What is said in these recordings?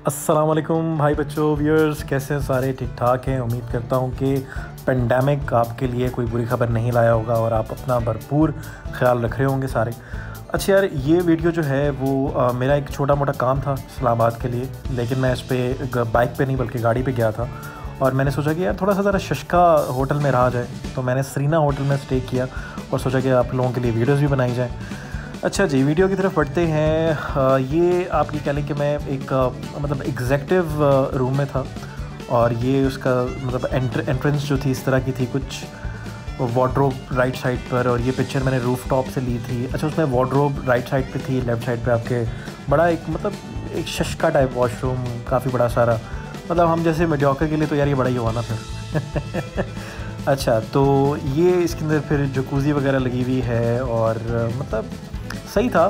अस्सलाम वालेकुम भाई बच्चों व्यूअर्स, कैसे हैं सारे? ठीक ठाक हैं। उम्मीद करता हूं कि पेंडेमिक आपके लिए कोई बुरी खबर नहीं लाया होगा और आप अपना भरपूर ख्याल रख रहे होंगे सारे। अच्छा यार, ये वीडियो जो है वो मेरा एक छोटा मोटा काम था इस्लामाबाद के लिए, लेकिन मैं इस पर बाइक पे नहीं बल्कि गाड़ी पे गया था और मैंने सोचा कि यार थोड़ा सा ज़रा शशका होटल में रहा जाए, तो मैंने सरीना होटल में स्टे किया और सोचा कि आप लोगों के लिए वीडियोज़ भी बनाई जाएँ। अच्छा जी, वीडियो की तरफ बढ़ते हैं। ये आप ये कह लें कि मैं एक मतलब एग्जेक्टिव रूम में था और ये उसका मतलब एंट्रेंस जो थी इस तरह की थी, कुछ वार्डरोब राइट साइड पर, और ये पिक्चर मैंने रूफ टॉप से ली थी। अच्छा, उसमें वार्डरोब राइट साइड पे थी, लेफ़्ट साइड पे आपके बड़ा एक मतलब एक शशका टाइप वॉशरूम, काफ़ी बड़ा सारा, मतलब हम जैसे मेडियोकर के लिए तो यार ये बड़ा ही हुआ ना फिर। अच्छा, तो ये इसके अंदर फिर जकूज़ी वगैरह लगी हुई है और मतलब सही था।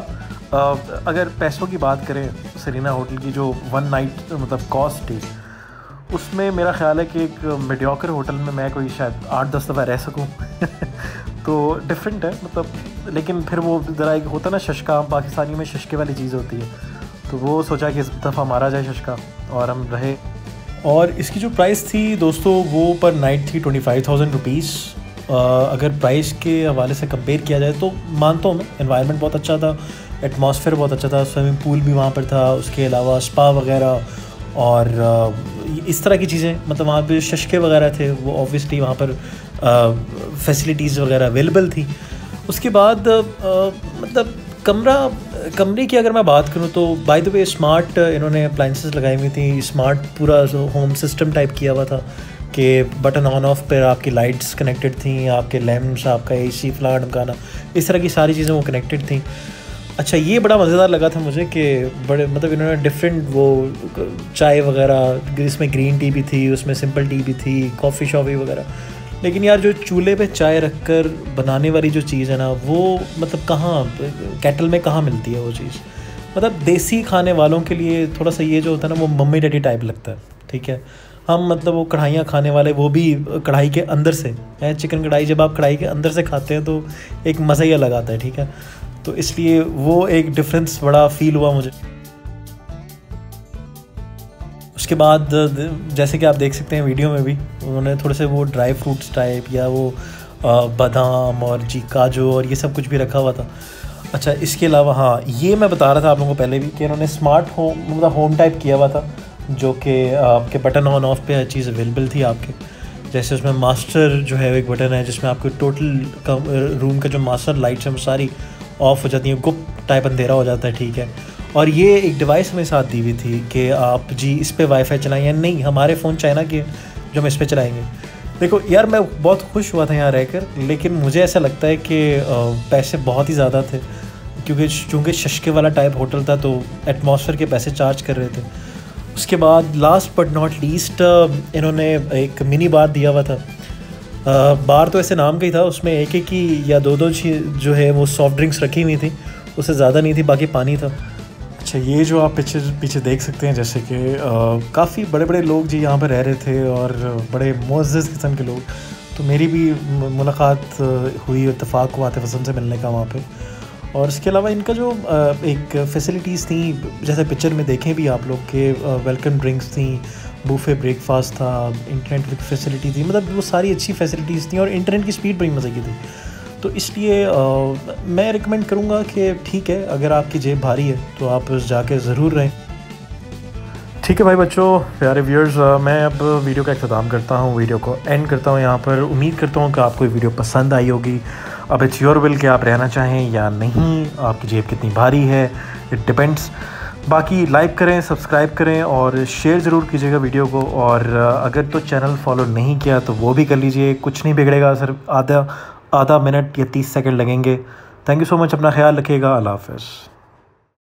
अगर पैसों की बात करें, सरीना होटल की जो वन नाइट मतलब कॉस्ट थी, उसमें मेरा ख़्याल है कि एक मेडियोकर होटल में मैं कोई शायद 8-10 दफ़ा रह सकूं। तो डिफरेंट है मतलब, लेकिन फिर वो ज़रा एक होता ना शशका, पाकिस्तानी में शशके वाली चीज़ होती है, तो वो सोचा कि इस दफ़ा मारा जाए शशका और हम रहे। और इसकी जो प्राइस थी दोस्तों, वो पर नाइट थी 25,000 रुपीज़। अगर प्राइस के हवाले से कंपेयर किया जाए तो मानता हूँ मैं, एनवायरनमेंट बहुत अच्छा था, एटमॉस्फेयर बहुत अच्छा था, स्विमिंग पूल भी वहाँ पर था, उसके अलावा स्पा वगैरह और इस तरह की चीज़ें, मतलब वहाँ पे शशके वगैरह थे, वो ऑब्वियसली वहाँ पर फैसिलिटीज़ वगैरह अवेलेबल थी। उसके बाद मतलब कमरे की अगर मैं बात करूँ तो बाय द वे स्मार्ट इन्होंने अप्लाइंसेस लगाई हुई थी, स्मार्ट पूरा होम सिस्टम टाइप किया हुआ था कि बटन ऑन ऑफ पर आपकी लाइट्स कनेक्टेड थी, आपके लैम्प्स, आपका एसी, फ्लाट गाना, इस तरह की सारी चीज़ें वो कनेक्टेड थी। अच्छा, ये बड़ा मज़ेदार लगा था मुझे कि बड़े मतलब इन्होंने डिफरेंट वो चाय वगैरह, इसमें ग्रीन टी भी थी, उसमें सिंपल टी भी थी, कॉफ़ी शॉफ़ी वगैरह, लेकिन यार जो चूल्हे पे चाय रखकर बनाने वाली जो चीज़ है ना, वो मतलब कहाँ केटल में कहाँ मिलती है वो चीज़। मतलब देसी खाने वालों के लिए थोड़ा सा ये जो होता है ना, वो मम्मी डैडी टाइप लगता है। ठीक है, हम मतलब वो कढ़ाइयाँ खाने वाले, वो भी कढ़ाई के अंदर से है, चिकन कढ़ाई जब आप कढ़ाई के अंदर से खाते हैं तो एक मज़ा ही अलग आता है। ठीक है, तो इसलिए वो एक डिफरेंस बड़ा फ़ील हुआ मुझे। उसके बाद जैसे कि आप देख सकते हैं वीडियो में भी, उन्होंने थोड़े से वो ड्राई फ्रूट्स टाइप या वो बादाम और जी काजू और ये सब कुछ भी रखा हुआ था। अच्छा, इसके अलावा हाँ, ये मैं बता रहा था आप लोगों को पहले भी कि इन्होंने स्मार्ट होम मतलब होम टाइप किया हुआ था, जो कि आपके बटन ऑन ऑफ पे हर चीज़ अवेलेबल थी आपके। जैसे उसमें मास्टर जो है एक बटन है जिसमें आपको टोटल रूम का जो मास्टर लाइट्स हैं वो सारी ऑफ़ हो जाती हैं, गुप टाइप अंधेरा हो जाता है। ठीक है, और ये एक डिवाइस हमें साथ दी हुई थी कि आप जी इस पे वाईफाई चलाएं या नहीं, हमारे फ़ोन चाइना के जो हम इस पे चलाएंगे। देखो यार, मैं बहुत खुश हुआ था यहाँ रहकर, लेकिन मुझे ऐसा लगता है कि पैसे बहुत ही ज़्यादा थे, क्योंकि चूँकि शशके वाला टाइप होटल था तो एटमॉस्फेयर के पैसे चार्ज कर रहे थे। उसके बाद लास्ट बट नॉट लीस्ट इन्होंने एक मिनी बार दिया हुआ था। बार तो ऐसे नाम का ही था, उसमें एक एक ही या दो जो है वो सॉफ्ट ड्रिंक्स रखी हुई थी, उससे ज़्यादा नहीं थी, बाकी पानी था। अच्छा, ये जो आप पीछे देख सकते हैं, जैसे कि काफ़ी बड़े बड़े लोग जी यहाँ पर रह रहे थे और बड़े मुअज़्ज़ज़ किस्म के लोग, तो मेरी भी मुलाकात हुई, इत्तेफाक हुआ आतिफ़ हसन से मिलने का वहाँ पे। और इसके अलावा इनका जो एक फैसिलिटीज़ थी, जैसे पिक्चर में देखें भी आप लोग के, वेलकम ड्रिंक्स थी, बूफे ब्रेकफास्ट था, इंटरनेट की फैसिलिटी थी, मतलब वो सारी अच्छी फैसिलिटीज़ थी और इंटरनेट की स्पीड बड़ी मज़े की थी। तो इसलिए मैं रिकमेंड करूँगा कि ठीक है, अगर आपकी जेब भारी है तो आप जाके ज़रूर रहें। ठीक है भाई बच्चों, प्यारे व्यूअर्स, मैं अब वीडियो का इख्तिताम करता हूँ, वीडियो को एंड करता हूँ यहाँ पर। उम्मीद करता हूँ कि आपको ये वीडियो पसंद आई होगी। अब इट्स योर विल कि आप रहना चाहें या नहीं, आपकी जेब कितनी भारी है, इट डिपेंड्स। बाकी लाइक करें, सब्सक्राइब करें और शेयर ज़रूर कीजिएगा वीडियो को, और अगर तो चैनल फॉलो नहीं किया तो वो भी कर लीजिए, कुछ नहीं बिगड़ेगा, सिर्फ आधा मिनट या 30 सेकंड लगेंगे। थैंक यू सो मच, अपना ख्याल रखिएगा, अल्लाह हाफ़िज़।